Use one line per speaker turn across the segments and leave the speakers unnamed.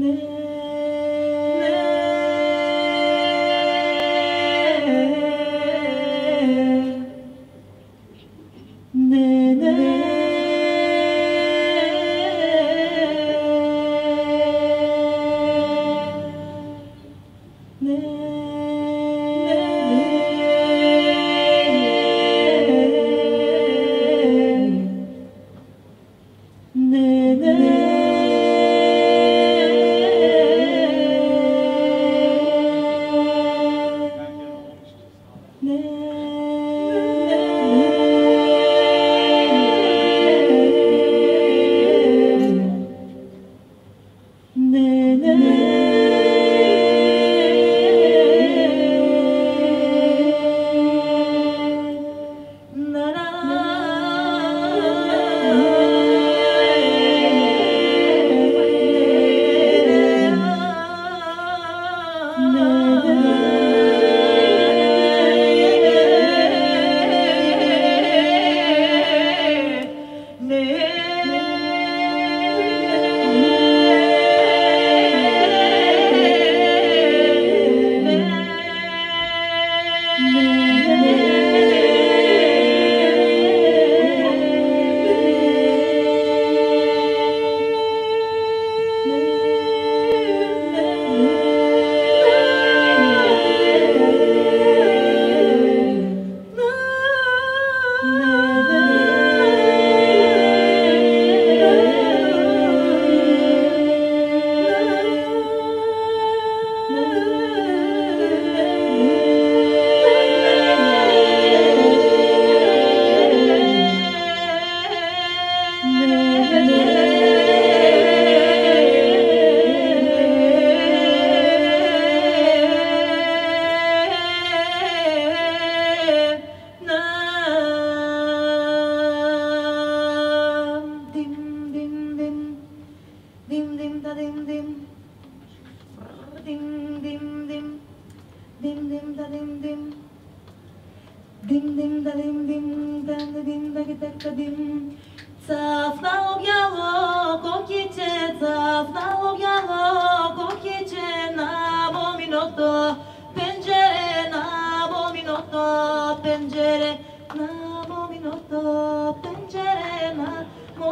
Цафнало бяло кокиче, цафнало бяло кокиче, на моминото пенджере, на моминото пенджере, на моминото пенджере, на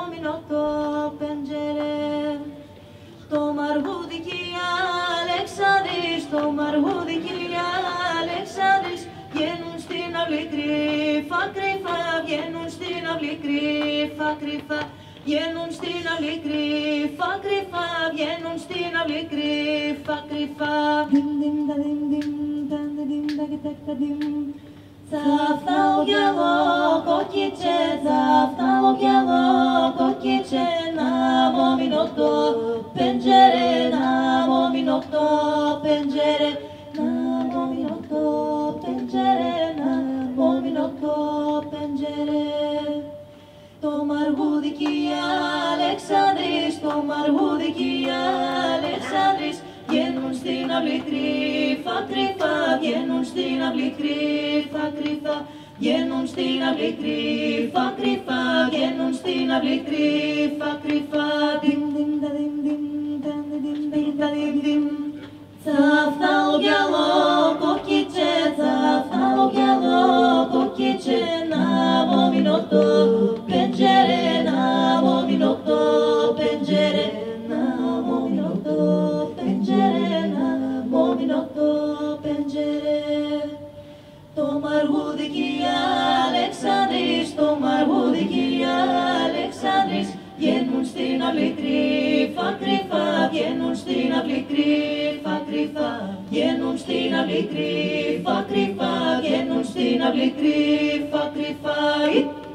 моминото пенджере. Tomar hudiki Alexandris, tomar hudiki Alexandris, vienun stina blikrifa krifa, vienun stina blikrifa krifa, vienun stina blikrifa krifa, vienun stina blikrifa krifa. Dim dim da dim dim da dim da gitekta dim. Zafnalo bjelo kokiče, zafnalo bjelo kokiče, na mominoto pencere, na mominoto pencere, na mominoto pencere, na mominoto pencere. Tomar hudiki Alexandris, tomar hudiki Alexandris, vienun στην αυλή κρύφα, κρύφα, βγαίνουν στην αυλή κρύφα, κρύφα, βγαίνουν στην αυλή κρύφα, κρύφα, βγαίνουν στην αυλή κρύφα, κρύφα. Διμ, διμ, τα διμ, διμ, τα διμ, διμ, τα διμ, διμ. Цафнало бяло кокиче, цафнало бяло кокиче, на моминото пенджере, на моминото пенджере, на моминото пенджере, на моминото пенджере. Tomar hudiki Alexandris, tomar hudiki Alexandris, βγαίνουν στην αυλή κρύφα, κρύφα, βγαίνουν στην αυλή κρύφα, κρύφα, βγαίνουν στην αυλή κρύφα, κρύφα, βγαίνουν στην αυλή κρύφα, κρύφα.